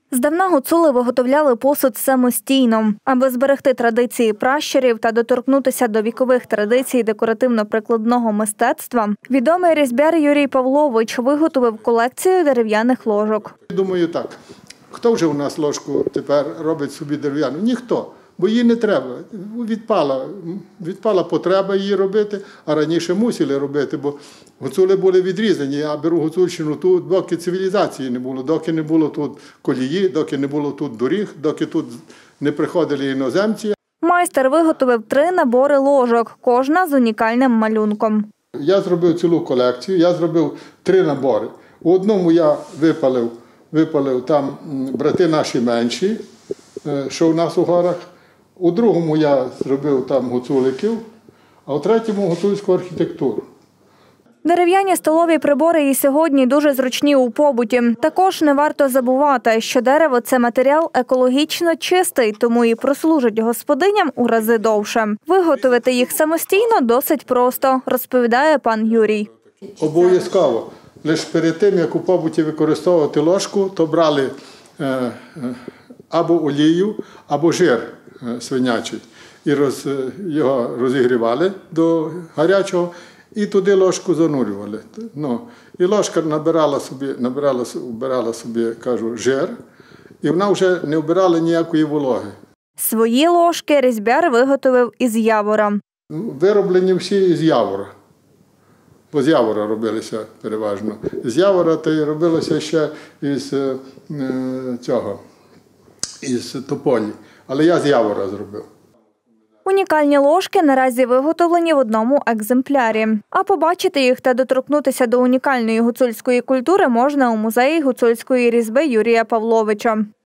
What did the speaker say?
Здавна гуцули виготовляли посуд самостійно. Аби зберегти традиції пращурів та доторкнутися до вікових традицій декоративно-прикладного мистецтва, відомий різьбяр Юрій Павлович виготовив колекцію дерев'яних ложок. Думаю так, хто вже у нас ложку тепер робить собі дерев'яну? Ніхто, бо її не треба. Відпала потреба її робити, а раніше мусили робити, бо гуцули були відрізані. Я беру Гуцульщину тут, доки цивілізації не було, доки не було тут колії, доки не було тут доріг, доки тут не приходили іноземці. Майстер виготовив 3 набори ложок, кожна з унікальним малюнком. Я зробив цілу колекцію, я зробив 3 набори. У одному я випалив там брати наші менші, що в нас у горах. У другому я зробив там гуцуликів, а у третьому гуцульську архітектуру. Дерев'яні столові прибори і сьогодні дуже зручні у побуті. Також не варто забувати, що дерево – це матеріал екологічно чистий, тому і прослужить господиням у рази довше. Виготовити їх самостійно досить просто, розповідає пан Юрій. Обов'язково. Лише перед тим, як у побуті використовувати ложку, то брали або олію, або жир свинячий. І його розігрівали до гарячого, і туди ложку занурювали. І ложка вбирала собі, кажу, жир, і вона вже не вбирала ніякої вологи. Свої ложки різьбяр виготовив із явора. Вироблені всі з явора. Бо з явора робилися переважно. З явора то й робилося ще із тополі. Але я з явора зробив. Унікальні ложки наразі виготовлені в одному екземплярі. А побачити їх та доторкнутися до унікальної гуцульської культури можна у музеї гуцульської різьби Юрія Павловича.